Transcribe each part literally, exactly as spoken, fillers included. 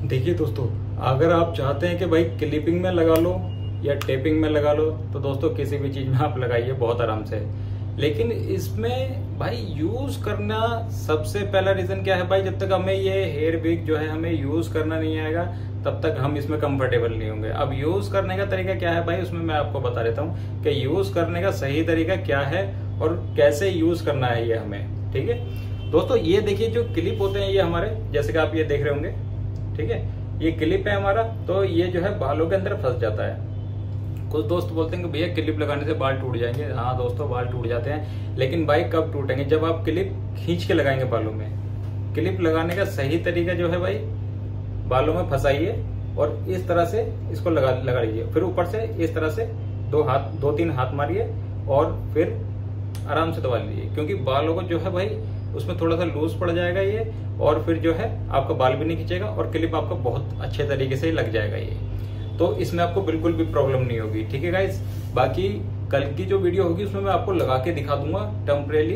देखिए दोस्तों, अगर आप चाहते हैं कि भाई क्लिपिंग में लगा लो या टेपिंग में लगा लो तो दोस्तों किसी भी चीज में आप लगाइए बहुत आराम से। लेकिन इसमें भाई यूज करना सबसे पहला रीजन क्या है भाई, जब तक हमें ये हेयर विग जो है हमें यूज करना नहीं आएगा तब तक हम इसमें कंफर्टेबल नहीं होंगे। अब यूज करने का तरीका क्या है भाई, उसमें मैं आपको बता देता हूँ कि यूज करने का सही तरीका क्या है और कैसे यूज करना है ये हमें। ठीक है दोस्तों, ये देखिए जो क्लिप होते हैं ये हमारे, जैसे कि आप ये देख रहे होंगे, ठीक है, ये क्लिप है हमारा, तो ये जो है बालों के अंदर फंस जाता है। कुछ दोस्त बोलते हैं कि भैया क्लिप लगाने से बाल टूट जाएंगे। हाँ दोस्तों, बाल टूट जाते हैं, लेकिन भाई कब टूटेंगे, जब आप क्लिप खींच के लगाएंगे बालों में। क्लिप लगाने का सही तरीका जो है भाई, बालों में फंसाइए और इस तरह से इसको लगा लगा लीजिए, फिर ऊपर से इस तरह से दो हाथ दो तीन हाथ मारिए और फिर आराम से दबा लीजिए, क्योंकि बालों को जो है भाई उसमें थोड़ा सा लूज पड़ जाएगा ये, और फिर जो है आपका बाल भी नहीं खींचेगा और क्लिप आपका बहुत अच्छे तरीके से लग जाएगा ये, तो इसमें आपको बिल्कुल भी प्रॉब्लम नहीं होगी। ठीक है गाइस, बाकी कल की जो वीडियो होगी उसमें मैं आपको लगा के दिखा दूंगा टेम्परेली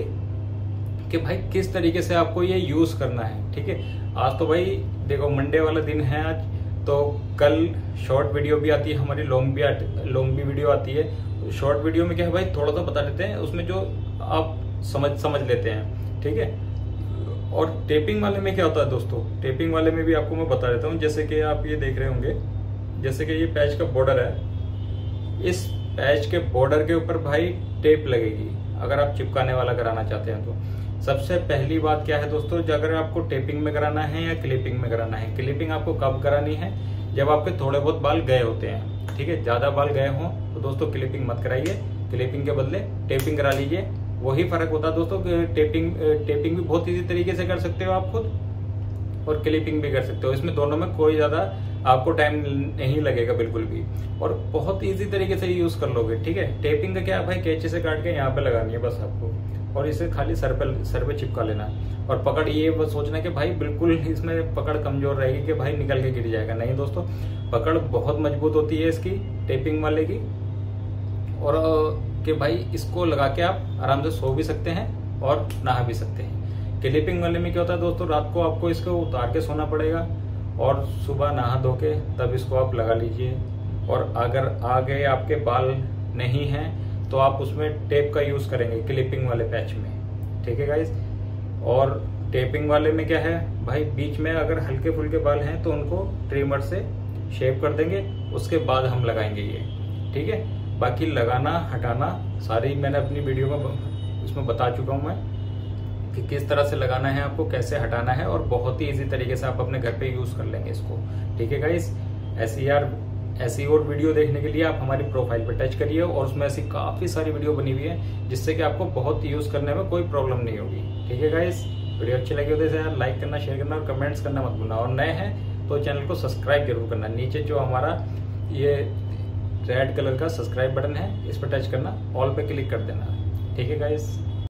कि भाई किस तरीके से आपको ये यूज करना है। ठीक है, आज तो भाई देखो मंडे वाला दिन है आज, तो कल शॉर्ट वीडियो भी आती है हमारी, लॉन्ग भी लॉन्ग भी वीडियो आती है। शॉर्ट वीडियो में क्या है भाई, थोड़ा सा बता देते हैं, उसमें जो आप समझ समझ लेते हैं। ठीक है, और टेपिंग वाले में क्या होता है दोस्तों, टेपिंग वाले में भी आपको मैं बता देता हूँ। जैसे कि आप ये देख रहे होंगे, जैसे कि ये पैच का बॉर्डर है, इस पैच के बॉर्डर के ऊपर भाई टेप लगेगी अगर आप चिपकाने वाला कराना चाहते हैं तो। सबसे पहली बात क्या है दोस्तों, अगर आपको टेपिंग में कराना है या क्लिपिंग में कराना है, क्लिपिंग आपको कब करानी है, जब आपके थोड़े बहुत बाल गए होते हैं। ठीक है, ज्यादा बाल गए हों तो दोस्तों क्लिपिंग मत कराइए, क्लिपिंग के बदले टेपिंग करा लीजिए, वही फर्क होता है दोस्तों। टेपिंग टेपिंग भी बहुत इजी तरीके से कर सकते हो आप खुद, और क्लिपिंग भी कर सकते हो, इसमें दोनों में कोई ज्यादा आपको टाइम नहीं लगेगा बिल्कुल भी, और बहुत इजी तरीके से यूज कर लोगे। ठीक है, टेपिंग का क्या है भाई, कैंची से काट के यहाँ पे लगानी है बस आपको, और इसे खाली सर पे सर पे चिपका लेना, और पकड़ ये बस सोचना कि भाई बिल्कुल इसमें पकड़ कमजोर रहेगी कि भाई निकल के गिर जाएगा, नहीं दोस्तों, पकड़ बहुत मजबूत होती है इसकी टेपिंग वाले की, और कि भाई इसको लगा के आप आराम से सो भी सकते हैं और नहा भी सकते हैं। क्लिपिंग वाले में क्या होता है दोस्तों, रात को आपको इसको उतार के सोना पड़ेगा और सुबह नहा धो के तब इसको आप लगा लीजिए, और अगर आगे आपके बाल नहीं हैं तो आप उसमें टेप का यूज करेंगे क्लिपिंग वाले पैच में। ठीक है गाइस, और टेपिंग वाले में क्या है भाई, बीच में अगर हल्के फुल्के बाल हैं तो उनको ट्रिमर से शेप कर देंगे, उसके बाद हम लगाएंगे ये। ठीक है, बाकी लगाना हटाना सारी मैंने अपनी वीडियो में उसमें बता चुका हूं मैं कि किस तरह से लगाना है आपको, कैसे हटाना है, और बहुत ही इजी तरीके से आप अपने घर पे यूज कर लेंगे इसको। ठीक है गाइस, ऐसी यार ऐसी और वीडियो देखने के लिए आप हमारी प्रोफाइल पे टच करिए, और उसमें ऐसी काफी सारी वीडियो बनी हुई है जिससे कि आपको बहुत यूज करने में कोई प्रॉब्लम नहीं होगी। ठीक है गाइस, वीडियो अच्छी लगी हो तो यार लाइक करना, शेयर करना और कमेंट्स करना मत भूलना, और नए हैं तो चैनल को सब्सक्राइब जरूर करना। नीचे जो हमारा ये रेड कलर का सब्सक्राइब बटन है इस पर टच करना, ऑल पे क्लिक कर देना। ठीक है गाइस।